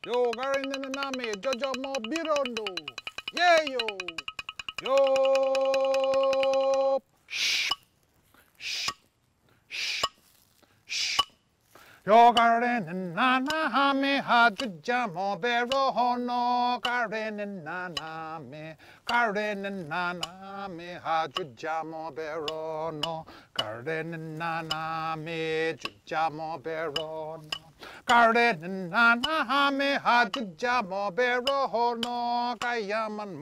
Yo, garin na nami, Jojo mo birondo. Yeah, yo. Yo. Shh. Shh. Shh. Shh. Yo, garin na nami, hajuja mo berono. Garin na nami, garin na nami, hajuja mo berono. Garin na nami, juja mo berono. Garden na me hajuja mo berono kayaman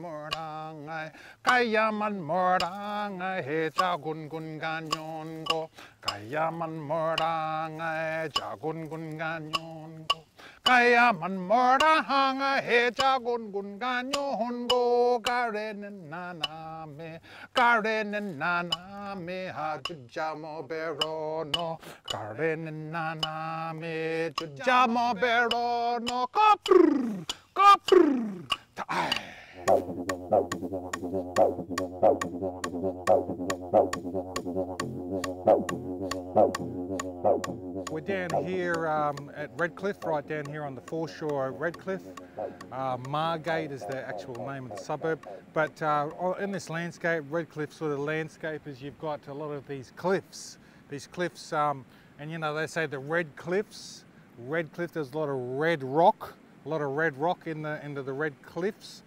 morangay he jagun gun ganyon go kayaman morangay jagun gun ganyon go kayaman morangay he jagun gun ganyon go garden na me hajuja mo berono garden na me juja mo berono kapr tai. We're down here at Redcliffe, right down here on the foreshore of Redcliffe. Margate is the actual name of the suburb, but in this landscape, Redcliffe sort of landscape, is you've got a lot of these cliffs, and you know, they say the Red Cliffs. Redcliffe, there's a lot of red rock into the Red Cliffs.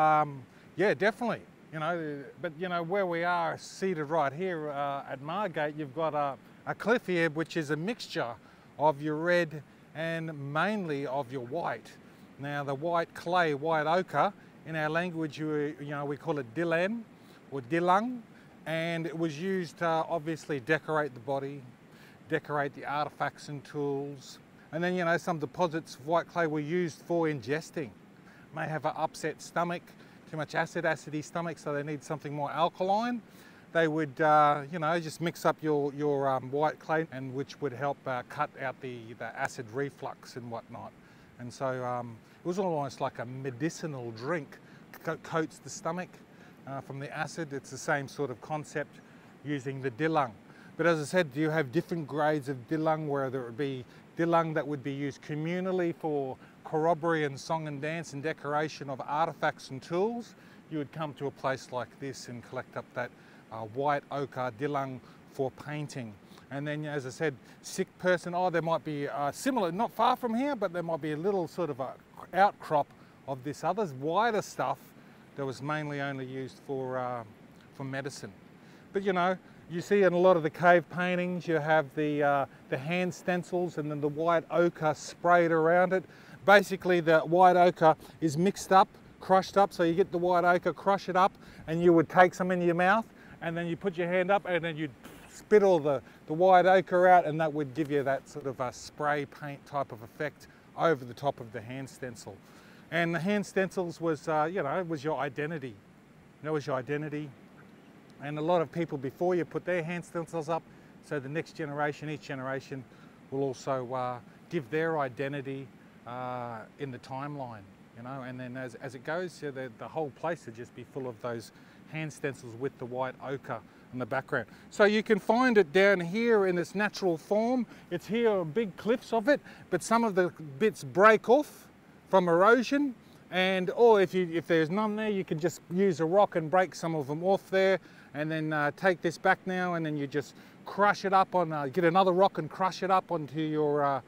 Yeah, definitely, you know, but you know, where we are seated right here at Margate, you've got a cliff here which is a mixture of your red and mainly of your white. Now the white clay, white ochre, in our language, you know, we call it dilan or dilang, and it was used to obviously decorate the body, decorate the artifacts and tools. And then, you know, some deposits of white clay were used for ingesting. May have an upset stomach, too much acidy stomach, so they need something more alkaline. They would, you know, just mix up your white clay, and which would help cut out the acid reflux and whatnot. And so it was almost like a medicinal drink, coats the stomach from the acid. It's the same sort of concept using the dilang. But as I said, you have different grades of dilang, where there would be dilang that would be used communally for corroboree and song and dance and decoration of artifacts and tools. You would come to a place like this and collect up that white ochre dilang for painting. And then, as I said, sick person, there might be similar, not far from here, but there might be a little sort of a outcrop of this other wider stuff that was mainly only used for medicine. But you know, you see in a lot of the cave paintings, you have the hand stencils and then the white ochre sprayed around it. Basically, the white ochre is mixed up, crushed up, so you get the white ochre, crush it up, and you would take some in your mouth, and then you put your hand up, and then you'd spit all the white ochre out, and that would give you that sort of a spray paint type of effect over the top of the hand stencil. And the hand stencils was, you know, was your identity. That was your identity. And a lot of people before you put their hand stencils up, so the next generation, each generation, will also give their identity in the timeline, you know. And then as it goes, the whole place would just be full of those hand stencils with the white ochre in the background. So you can find it down here in its natural form. It's here, big cliffs of it, but some of the bits break off from erosion, and or if there's none there, you can just use a rock and break some of them off there, and then take this back now, and then you just crush it up on, get another rock and crush it up onto your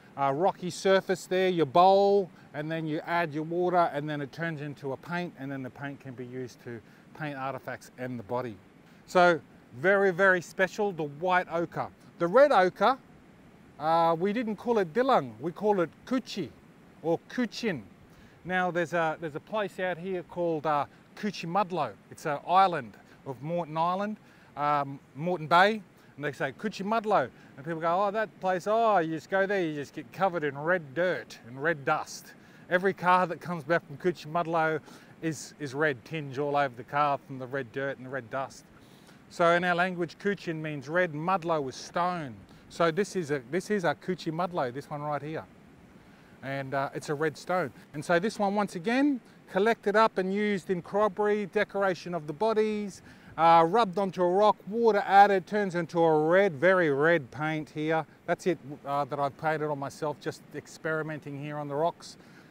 rocky surface there, your bowl, and then you add your water, and then it turns into a paint, and then the paint can be used to paint artifacts and the body. So very, very special, the white ochre. The red ochre, we didn't call it dilang, we call it kuchi or kuchin. Now there's a place out here called Cuchimudlo. It's an island of Moreton Island, Moreton Bay, and they say Cuchimudlo, and people go, oh, that place, oh, you just go there, you just get covered in red dirt and red dust. Every car that comes back from Cuchimudlo is red tinge all over the car from the red dirt and the red dust. So in our language, Kuchin means red, Mudlo is stone. So this is a Cuchimudlo, this one right here. And it's a red stone. And so this one, once again, collected up and used in corroboree, decoration of the bodies, rubbed onto a rock, water added, turns into a red, very red paint here. That's it that I've painted on myself, just experimenting here on the rocks.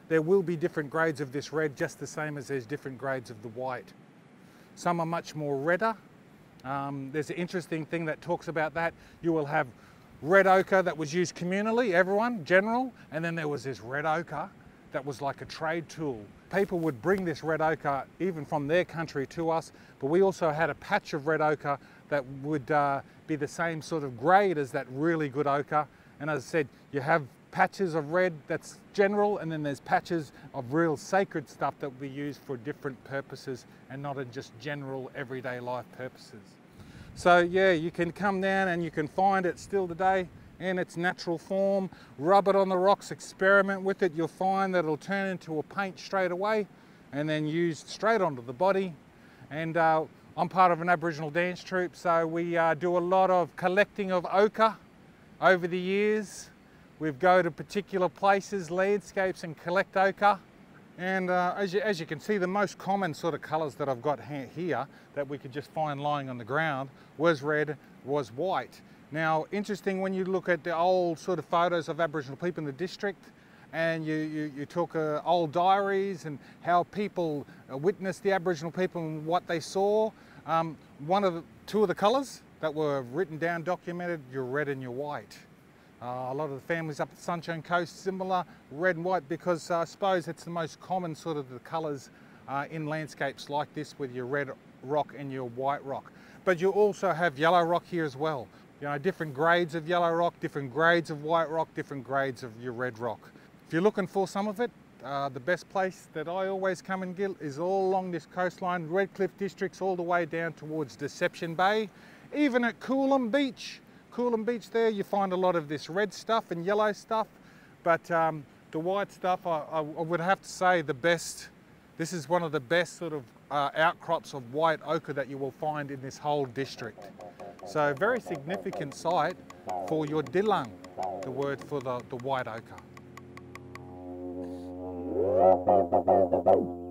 there will be different grades of this red, just the same as there's different grades of the white. Some are much more redder. There's an interesting thing that talks about that. You will have red ochre that was used communally, everyone, general, and then there was this red ochre that was like a trade tool. People would bring this red ochre even from their country to us, but we also had a patch of red ochre that would be the same sort of grade as that really good ochre. And as I said, you have patches of red that's general, and then there's patches of real sacred stuff that will be used for different purposes and not in just general everyday life purposes. So yeah, you can come down and you can find it still today in its natural form. Rub it on the rocks, experiment with it. You'll find that it'll turn into a paint straight away and then used straight onto the body. And I'm part of an Aboriginal dance troupe, so we do a lot of collecting of ochre over the years. We go to particular places, landscapes, and collect ochre. And as you can see, the most common sort of colours that I've got here that we could just find lying on the ground was red, was white. Now, interesting when you look at the old sort of photos of Aboriginal people in the district, and you talk old diaries and how people witnessed the Aboriginal people and what they saw. Two of the colours that were written down, documented, your red and your white. A lot of the families up the Sunshine Coast, similar, red and white, because I suppose it's the most common sort of the colours in landscapes like this, with your red rock and your white rock. But you also have yellow rock here as well. You know, different grades of yellow rock, different grades of white rock, different grades of your red rock. If you're looking for some of it, the best place that I always come and get is all along this coastline, Redcliffe districts, all the way down towards Deception Bay, even at Coolum Beach. Coolum Beach there, you find a lot of this red stuff and yellow stuff, but the white stuff, I would have to say the best, this is one of the best sort of outcrops of white ochre that you will find in this whole district. So very significant site for your Dillang, the word for the white ochre.